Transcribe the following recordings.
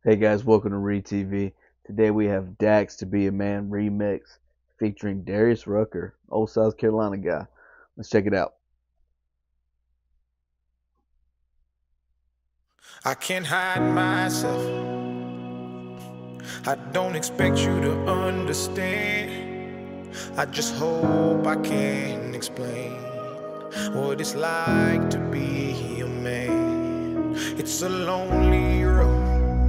Hey guys, welcome to Read TV. Today we have Dax to Be a Man remix featuring Darius Rucker, old South Carolina guy. Let's check it out. I can't hide myself. I don't expect you to understand. I just hope I can explain what it's like to be a man. It's a lonely road,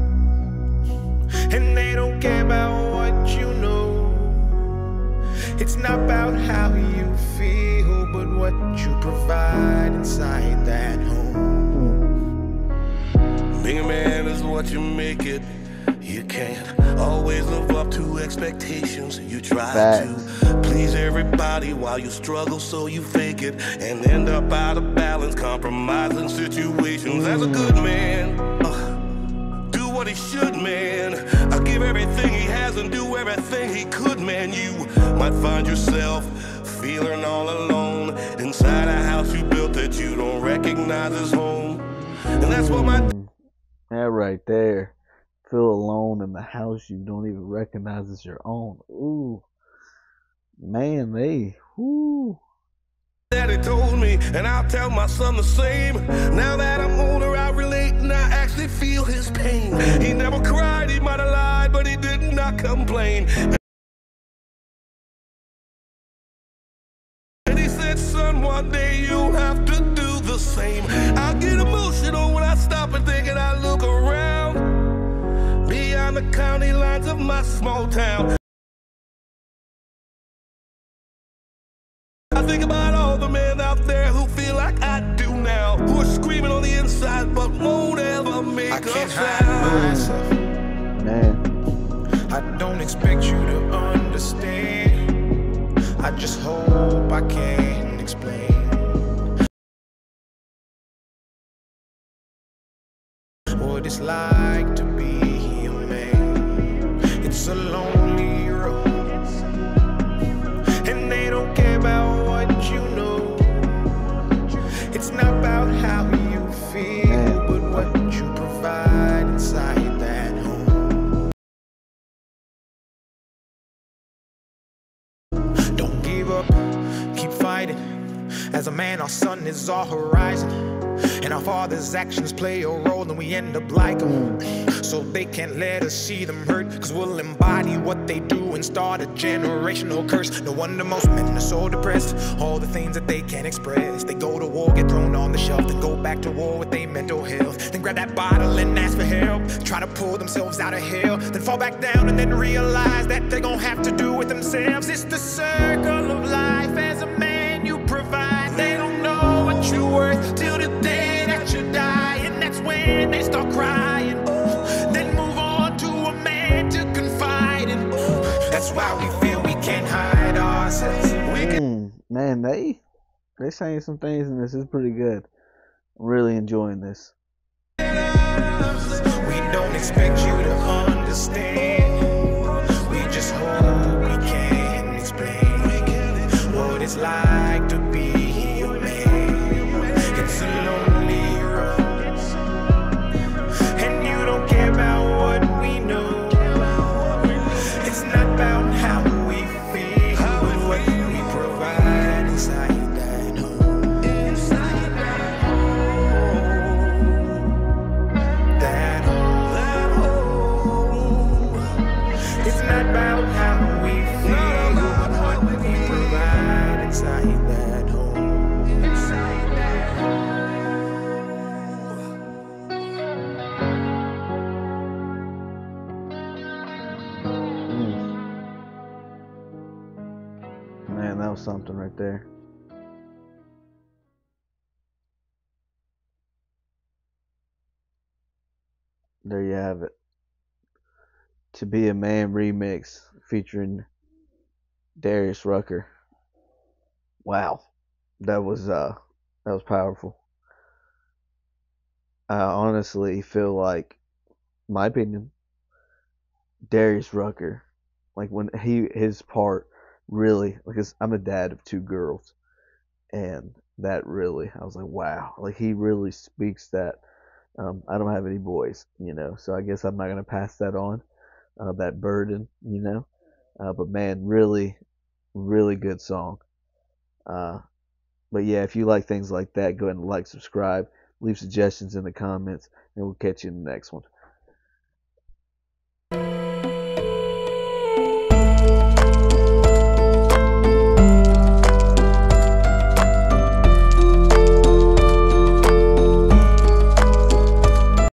and they don't care about what you know. It's not about how you feel, but what you provide inside that home. Being a man is what you make it. You can't always live up to expectations. You try to please everybody while you struggle, so you fake it and end up out of balance, compromising situations. As a good man, do what he should, man. Give everything he has and do everything he could, man. You might find yourself feeling all alone inside a house you built that you don't recognize as home. And that's what that right there. Feel alone in the house you don't even recognize as your own. Ooh. Man, Daddy told me, and I'll tell my son the same. Now that I'm older, I relate and I actually feel his pain. He never cried, he might have lied, but he did not complain. And he said, son, one day you'll have to do the same. I get emotional when I stop and think and I look around beyond the county lines of my small town. I think about all the men out there who feel like I do now, who are screaming on the inside but won't ever make I a can't sound. hide myself. man. I don't expect you to understand. I just hope I can explain what it's like to be a man. It's a lonely road, and they don't care about what you know. It's not about how you feel, but what you provide inside that home. Don't give up, keep fighting. As a man, our sun is our horizon, and our father's actions play a role, and we end up like them. So they can't let us see them hurt, cause we'll embody what they do and start a generational curse. No wonder most men are so depressed, all the things that they can't express. They go to war, get thrown on the shelf, then go back to war with their mental health, then grab that bottle and ask for help, try to pull themselves out of hell, then fall back down and then realize that they're gonna have to do it themselves. It's the circle of life. As a man you provide, they don't know what you're worth till the day that you die, and that's when they start crying. Then move on to a man to confide in. That's why we feel we can't hide ourselves. Man, they saying some things in this is pretty good. I'm really enjoying this. We don't expect you to understand. We just hope we can explain what it's like to be a man. It's a lonely road, and you don't care about what we know. It's not about how we feel, but what we provide inside that home. Inside that home. It's not about how we feel, but what we provide inside that home. Inside that Man, that was something right there. There you have it. To Be a Man remix featuring Darius Rucker. Wow. That was powerful. I honestly feel like, my opinion, Darius Rucker, like when his part really, because I'm a dad of two girls, and that really, I was like, wow, like he really speaks that I don't have any boys, so I guess I'm not gonna pass that on, that burden, but man, really, really good song. Uh, but yeah, if you like things like that, go ahead and like, subscribe, leave suggestions in the comments, and we'll catch you in the next one.